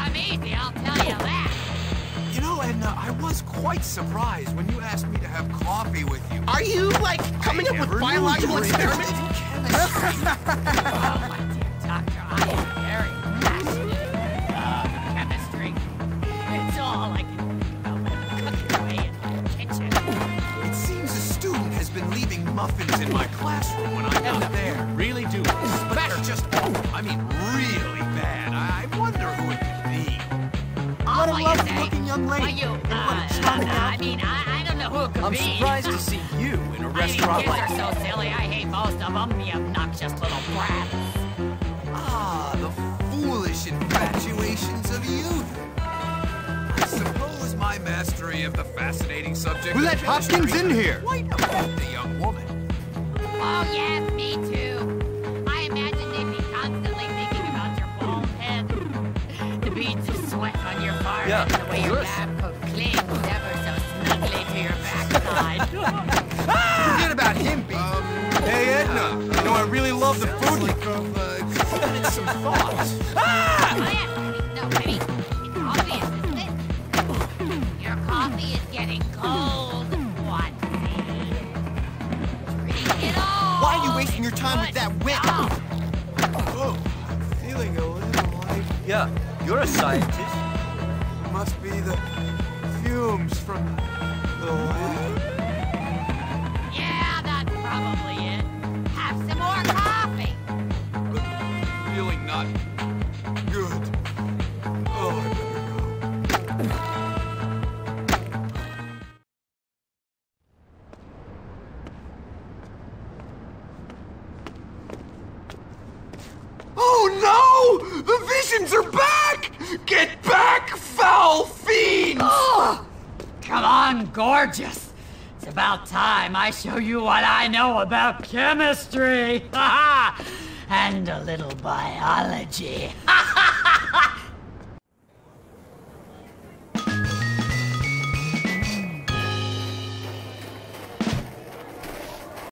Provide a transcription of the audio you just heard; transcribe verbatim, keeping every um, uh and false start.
I'm easy, I'll tell you that. You know, Edna, I was quite surprised when you asked me to have coffee with you. Are you, like, coming up with biological experiments? Oh, my dear doctor, I am very passionate about chemistry. It's all I can think about when I'm cooking away in my kitchen. It seems a student has been leaving muffins in my classroom when I'm not there. Really do. But they're just, I mean, really bad. I wonder who it could be. Oh, What a what you lovely-looking say? young lady. Well, you, And uh, what a charming uh, I outfit. mean, I, I don't know who it could I'm be. surprised to see you in a I mean, restaurant kids like are so silly. I hate most of them, the obnoxious little brats. Ah, the foolish infatuations of youth. I suppose my mastery of the fascinating subject Who of let chemistry Hopkins in here? Quite affect the young woman. Oh, yes, me too. I imagine they'd be constantly thinking about your bald head, the beads of sweat on your forehead, Yeah, and the way your yours. lab coat clings ever so snugly to your backside. Forget about him, B. Um, Hey, Edna. You know, I really love the food you like I've uh, given it some thought. Oh, yes, no, I mean, it's obvious, isn't it? Your coffee is getting cold, Watson. Drink it all. Why are you wasting your time with that wit? Oh. Oh, I'm feeling a little like Yeah, you're a scientist. must be the fumes from the lab. Yeah, that's probably it. Have some more coffee. But feeling not good. Oh, I better go. Oh no! The visions are back! Get back, foul fiends! Oh, come on, gorgeous. It's about time I show you what I know about chemistry. And a little biology.